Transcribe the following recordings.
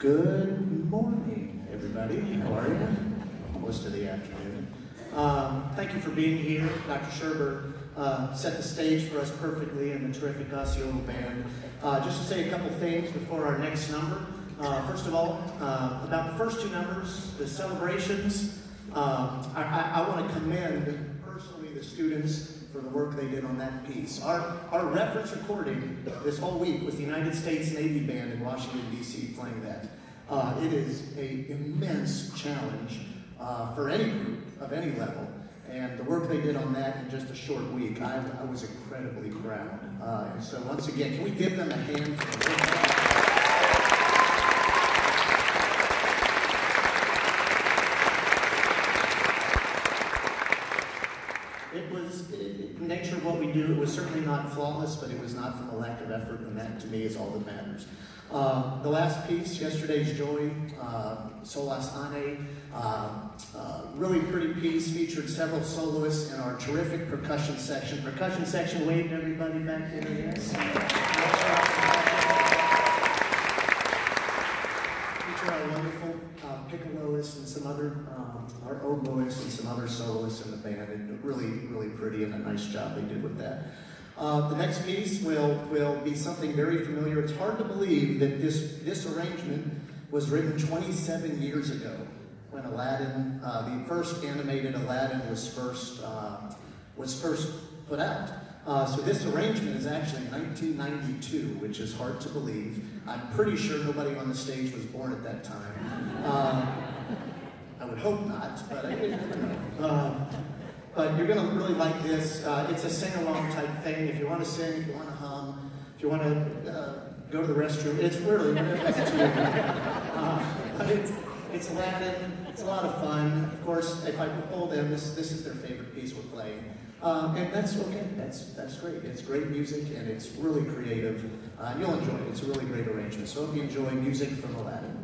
Good morning, everybody. How are you? Most of the afternoon. Thank you for being here. Dr. Sherber set the stage for us perfectly and the terrific Osceola band. Just to say a couple things before our next number. First of all, about the first two numbers, the celebrations, I want to commend personally the students for the work they did on that piece. Our reference recording this whole week was the United States Navy Band in Washington, D.C. playing that. It is an immense challenge for any group of any level. And the work they did on that in just a short week, I was incredibly proud. And so once again, can we give them a hand for the work? Nature of what we do, it was certainly not flawless, but it was not from a lack of effort, and that to me is all that matters. The last piece, Yesterday's Joy, Sòlas, really pretty piece, featured several soloists in our terrific percussion section. Percussion section, wave to everybody back there, yes. Feature our wonderful piccoloists and some other, our oboists and some other soloists in the band, and really, really pretty, and a nice job they did with that. The next piece will be something very familiar. It's hard to believe that this arrangement was written 27 years ago when Aladdin, the first animated Aladdin was first put out. So this arrangement is actually 1992, which is hard to believe. I'm pretty sure nobody on the stage was born at that time. I would hope not, but I never know. But you're going to really like this. It's a sing-along type thing. If you want to sing, if you want to hum, if you want to go to the restroom, it's really it's Aladdin. It's a lot of fun. Of course, if I pull them, this is their favorite piece we're playing. And that's okay. That's great. It's great music, and it's really creative. You'll enjoy it. It's a really great arrangement. So I hope you enjoy music from Aladdin.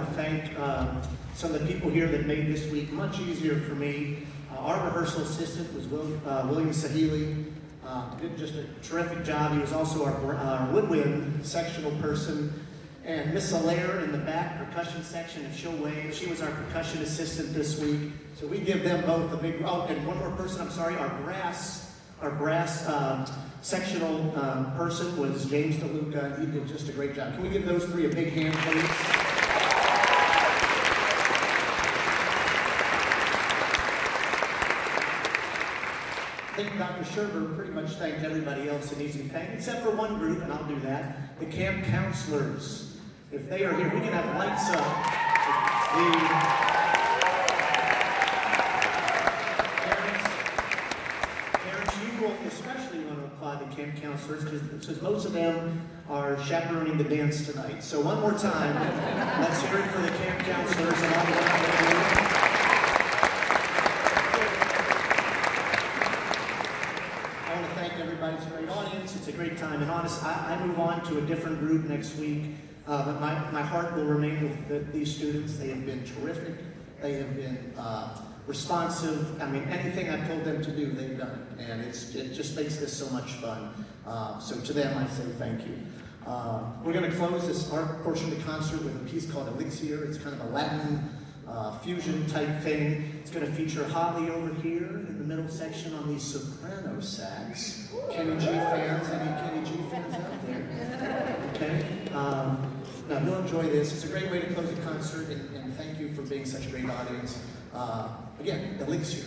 want to thank some of the people here that made this week much easier for me. Our rehearsal assistant was William Sahili. Did just a terrific job. He was also our woodwind sectional person. And Miss Allaire in the back percussion section, if she'll wave, she was our percussion assistant this week. So we give them both a big, oh, and one more person, I'm sorry, our brass sectional person was James DeLuca, and he did just a great job. Can we give those three a big hand, please? I think Dr. Sherber pretty much thanked everybody else that needs to be thanked, except for one group, and I'll do that, the camp counselors. If they are here, we can have lights up. Parents, you will especially want to applaud the camp counselors because most of them are chaperoning the dance tonight. So one more time, let's hear it for the camp counselors and all the ones that are here. Everybody's a great audience. It's a great time. And honest, I move on to a different group next week. But my heart will remain with these students. They have been terrific. They have been responsive. I mean, anything I've told them to do, they've done it. And it just makes this so much fun. So to them, I say thank you. We're going to close this art portion of the concert with a piece called Elixir. It's kind of a Latin fusion type thing. It's going to feature Holly over here in the middle section on the soprano sax. Kenny G fans? Any Kenny G fans out there? Okay. Now, you'll enjoy this. It's a great way to close the concert, and thank you for being such a great audience. Again, Elixir.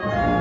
Thank you.